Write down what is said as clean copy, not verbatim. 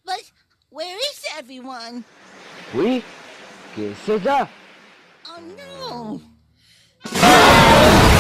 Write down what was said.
But where is everyone? Oui? Qu'est-ce que c'est ça? Oh no!